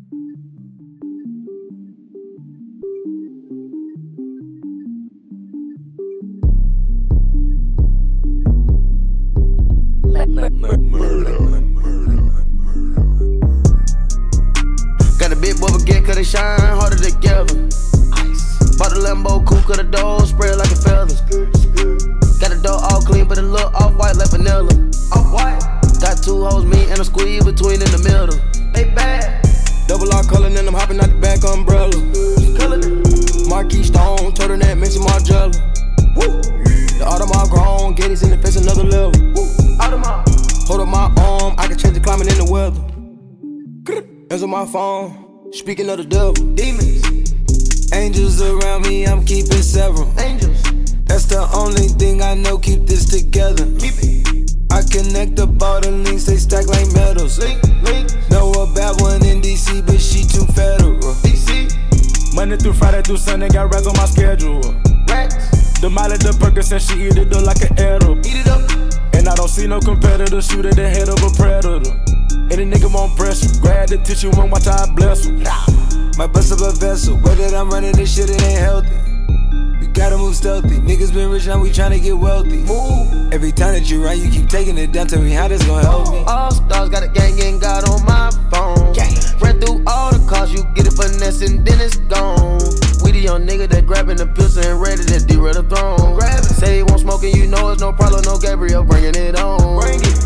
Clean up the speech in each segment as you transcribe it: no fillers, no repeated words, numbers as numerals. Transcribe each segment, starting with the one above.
Got a big boy baguette cause they shine harder together. Bought the Lambo coupe cause the dough spread like a feather. Got the dough all clean but it look off-white like vanilla. Off-white. Got two hoes, me and a squeeze between in the middle. They bad. Double R color and I'm hopping out the back umbrella. Marquis Stone, turtleneck, mixing Margiela. The Audemars grown, Getty's in the face another level. Hold up my arm, I can change the climate in the weather. Answer my phone, speaking of the devil. Demons. Angels around me, I'm keeping several. Angels. That's the only thing I know, keep this together. Keep it. I connect up all the links, they stack like metals. Link. Know a bad one in DC, but she too federal. DC. Monday through Friday through Sunday, got rats on my schedule. Rats. The Miley, the Percocet, she eat it up like an edible. Eat it up. And I don't see no competitor shoot at the head of a predator. Any nigga won't pressure, grab the tissue and watch how I bless him. My bust up a vessel, way that I'm running this shit, it ain't healthy. We gotta move stealthy, niggas been rich, now we tryna get wealthy. Move. Every time that you run, you keep taking it down, tell me how this gon' help me. All stars got a gang and got on my phone. Ran through all the cars, you get it finesse and then it's gone. We the young nigga that grabbing the pistol and ready to derail the throne. Grab it. Say he won't smoke and you know it's no problem, no Gabriel bringing it on. Bring it.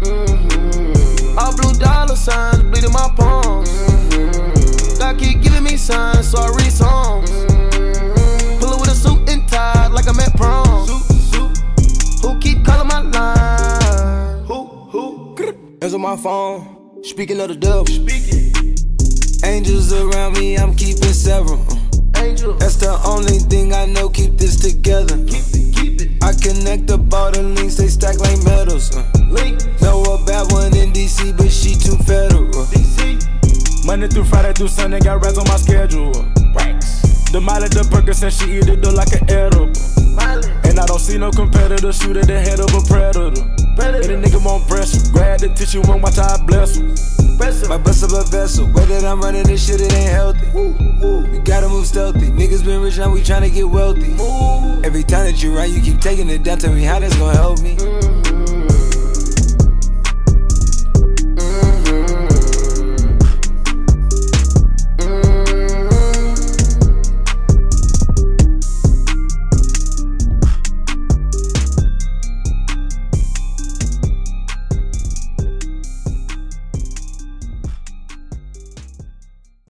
All blue dollar signs bleeding my palms. God keep giving me signs, so I read songs. Pull up with a suit and tie like I'm at prom. Who keep calling my line? Who? Answer my phone, speaking of the devil. Speaking. Angels around me, I'm keeping several. Angels. That's the only thing I know, keep this together. Keep it. I connect up all the links, they stack like metals. Link. Know a bad one in DC, but she too federal. DC. Monday through Friday through Sunday, got rats on my schedule. Racks. The Miley, the Percocet, she eat it up like an edible. Miley. And I don't see no competitor shoot at the head of a predator. Any nigga won't pressure, grab the tissue and watch how I bless him. My bust up a vessel, way that I'm running this shit, it ain't healthy. We gotta move stealthy, niggas been rich, now we tryna get wealthy. Every time that you run, you keep taking it down, tell me how that's gon' help me.